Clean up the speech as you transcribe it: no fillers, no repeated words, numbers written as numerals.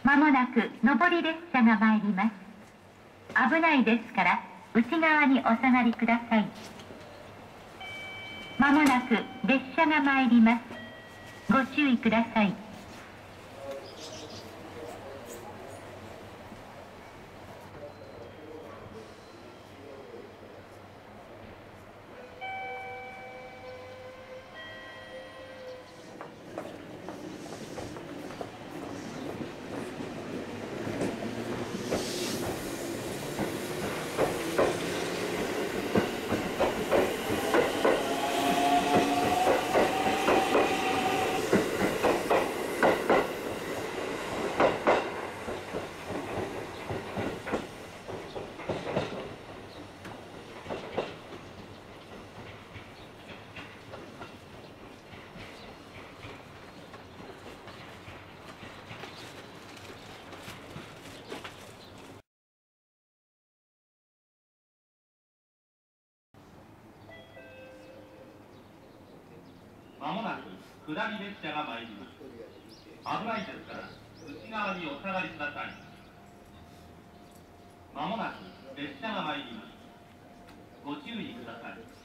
まもなく上り列車が参ります。危ないですから内側にお下がりください。まもなく列車が参ります。ご注意ください。 まもなく下り列車が参ります。危ないですから内側にお下がりください。まもなく列車が参ります。ご注意ください。